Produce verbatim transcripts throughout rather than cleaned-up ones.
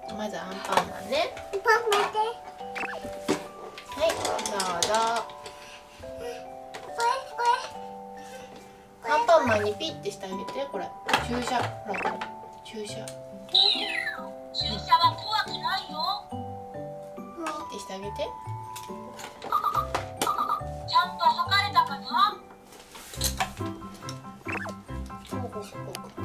まずアンパンマンね。 パン待って。 はい、どうぞ。 これこれ。 アンパンマンにピッてしてあげて。これ注射、ほら注射。 注射は怖くないよ。 ピッてしてあげて。 ちゃんと測れたかな？ こうこうこうこう。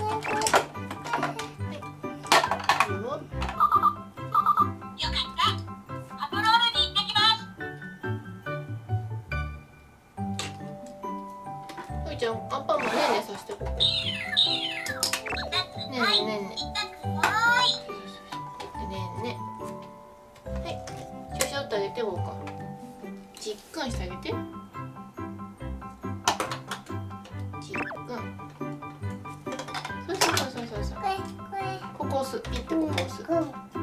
よかった。パトロールに行ってきます。 ふいちゃん、アンパンマンねんねさせてここ。ねえねえねえねえ。 痛くない。 ねえねえ。はい、注射打ってあげて、こうか。じっくんしてあげて。じっくん。そうそうそうそうそうそう。 これこれ。 ここ押す、ピッてここ押す。ね。 こう。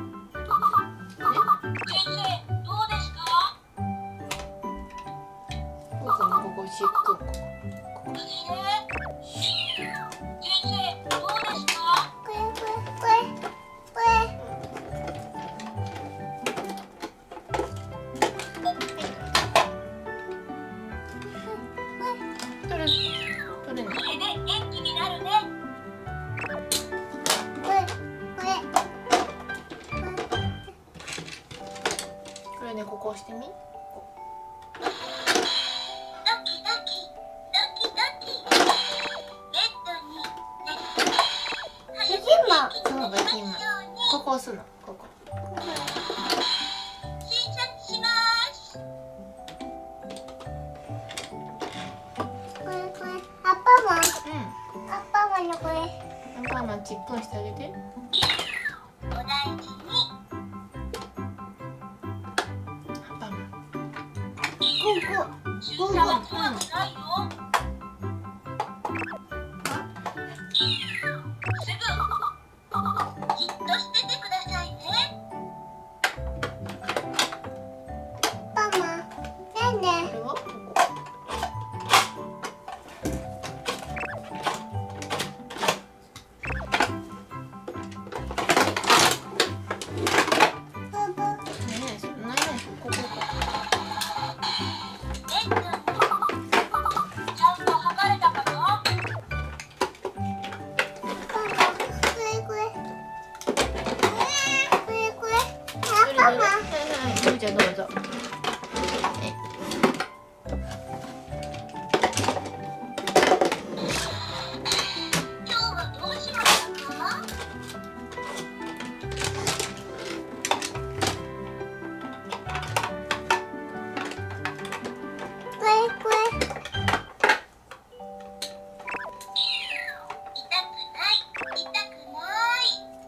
先生、どうですか？ ここのここじっくん、ここ。 あれれ？先生、どうですか？ これこれこれこれ。 取れる。取れない。 これで元気になるね。 これこれ。 これね、ここ押してみ。 ドキドキ、ドキドキ。ベッドに寝て。早く今そう、バキンマン。ここ押すの。ここ。 診察します。 これこれ。アッパーマン。 うん。 アッパーマンのこれ。 アンパンマンじっくんしてあげて。 お大事に。 アンパンマン。 こうこう。 注射は怖くないよ。すぐじっとしててくださいね。 パンマン。ねんね。 これはここ。 ブーブー。 何々それ、何々それ、ここか。 ベッドにちゃんと測れたかな？ パンマン。これこれ。これこれ。アどれどれ。 ッパーマン。 はいはい、ふいちゃんどうぞ。 今日はどうしましたか？ これこれ。 痛くない、痛くない。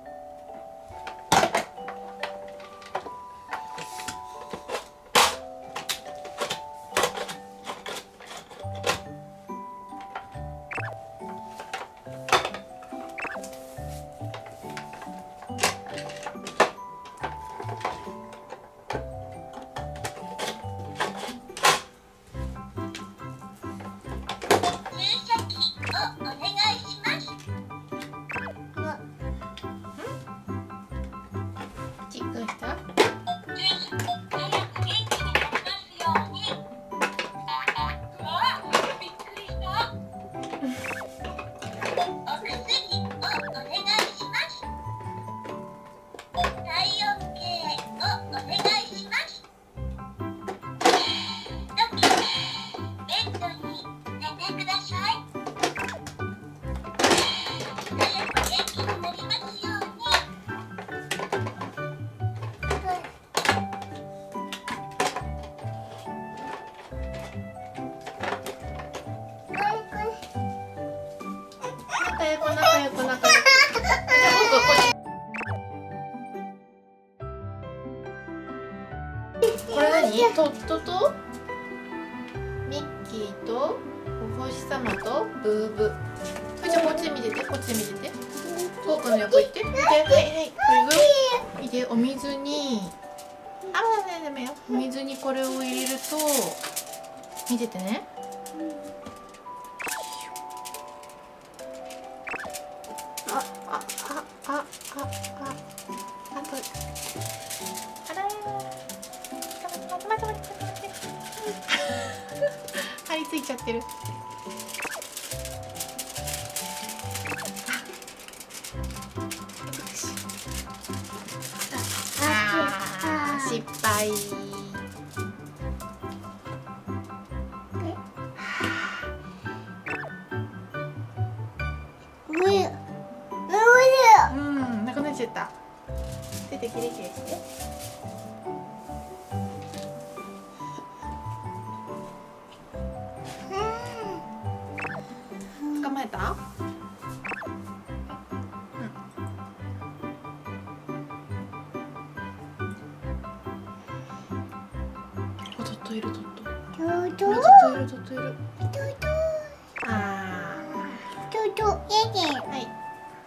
注射器をお願いします。 じっくんした。 ジュース、早く元気になりますように。うわ、びっくりした。お薬をお願いします。体温計をお願いします。ドキ、ベッドに寝てください。早く元気になりますように。 仲良く仲良く仲良く。じゃあ僕こっち。これ何？トットとミッキーとお星様とブーブー。ふいちゃんこっちで見てて、こっちで見てて。僕の横行って。で、はいはい。これ見て、お水に。あ、ダメダメよ。お水にこれを入れると。見ててね。あ、あ、あ、あ、あ、あ、あ、 ちゃってる。あー、失敗。うん、なくなっちゃった。手でキレキレして。捕まえた？うん。トットいるトット。トットいるトットいる。ああ。はい。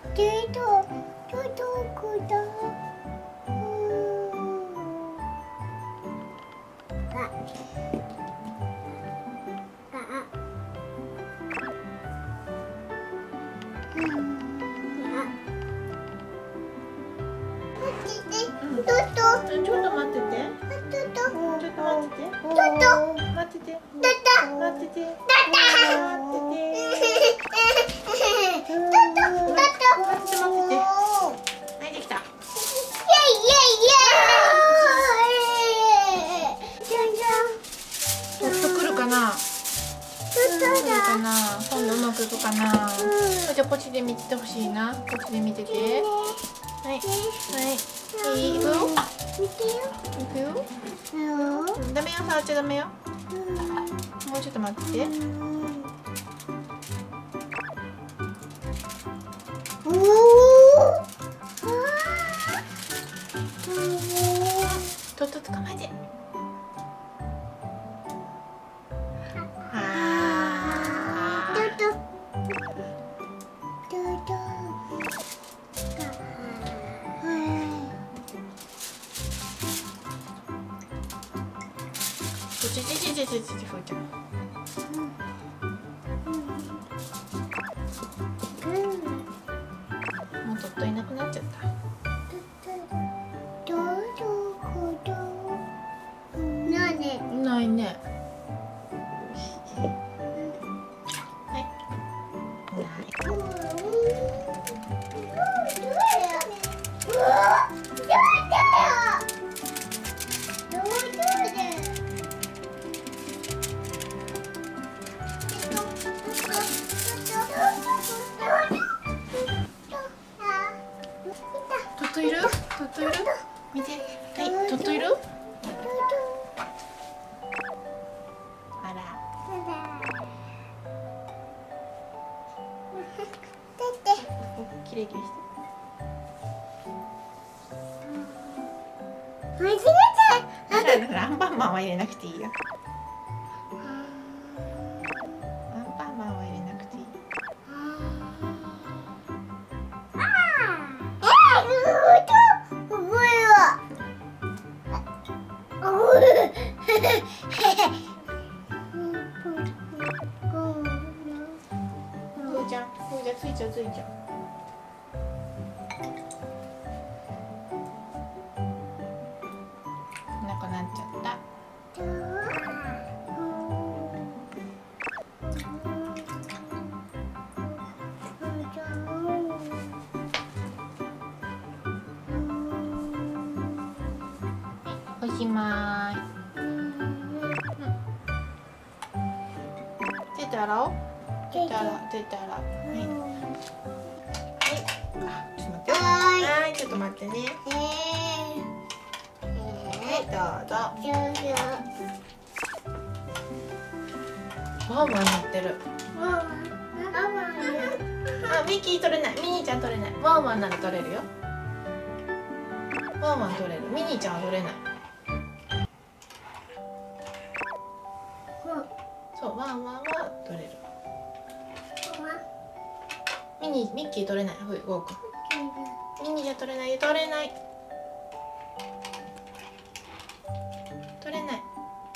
ちょっと待ってて。ちょっと待ってて。待ってて。待ってて。待ってて。はい、できた。トット来るかな。来るかな。今度うまくいくかな。じゃあこっちで見ててほしいな。こっちで見てて。はいはい。いいよ。いくよ。ダメよ、触っちゃダメよ。もうちょっと待って。とっと捕まえて。ちちちちちちちふーちゃん。もうトットいなくなっちゃった。ないね。はい。トットいる？トットいる？見て。はい、トットいる？あら。きれいきれいして。だからアンパンマンは入れなくていいよ。アンパンマンは入れなくていい。ふーちゃん、ふーちゃんついちゃうついちゃう。なくなっちゃった。おしまい。手洗おう。手洗う、手洗う。はい。はい。あ、ちょっと待ってよ。はい、ちょっと待ってね。はい、どうぞ。ワンワン乗ってる。あ、ミッキー取れない。ミニーちゃん取れない。ワンワンなら取れるよ。ワンワン取れる。ミニーちゃんは取れない。そう、ワンワンは取れる。ミニー、ミッキー取れない。ほい、ウォーク。ミニーじゃ取れないよ。取れない。取れない。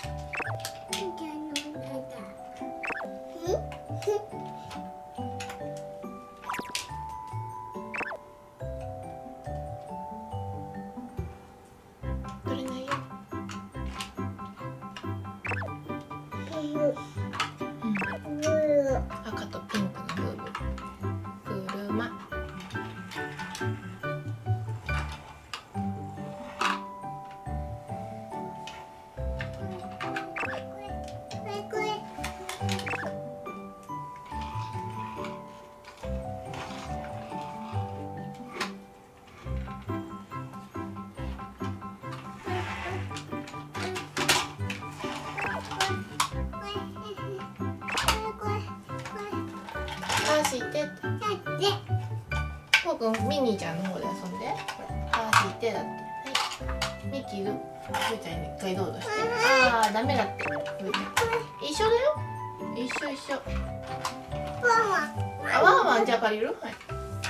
取れないよ。うん。 ま。あーしいてって。ぽーくんミニーちゃんの方で遊んで。これあーしいてだって。はい。ミッキーいる？ふーちゃんに一回どうぞして。ああダメだって。ふーちゃん。一緒だよ。一緒一緒。あワンワンじゃあ借りる？はい。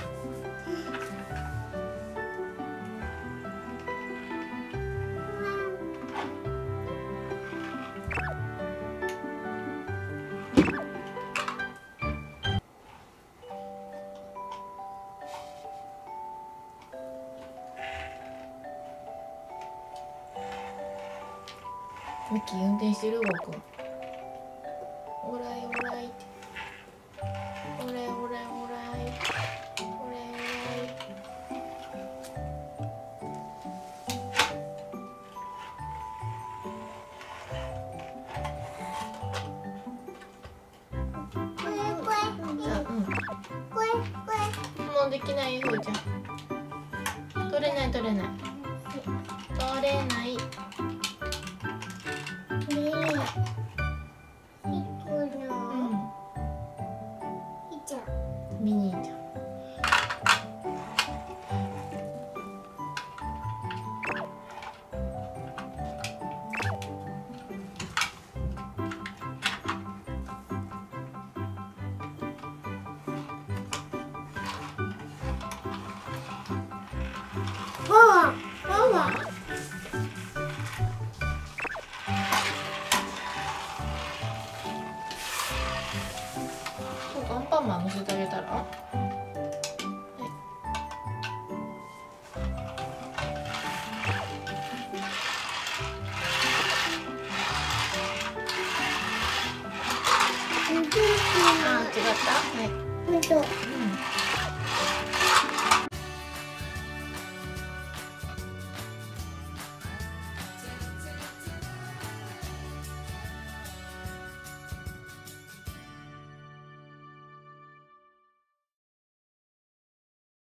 ミッキー運転してる？僕オライオライってオライオライオライオライオライ。あ、うん。もうできないよ、ふーちゃん。取れない取れない。取れない。ミニーちゃん。ワンワン。アンパンマン乗せてあげたら？はい。あー違った？はい。 本当。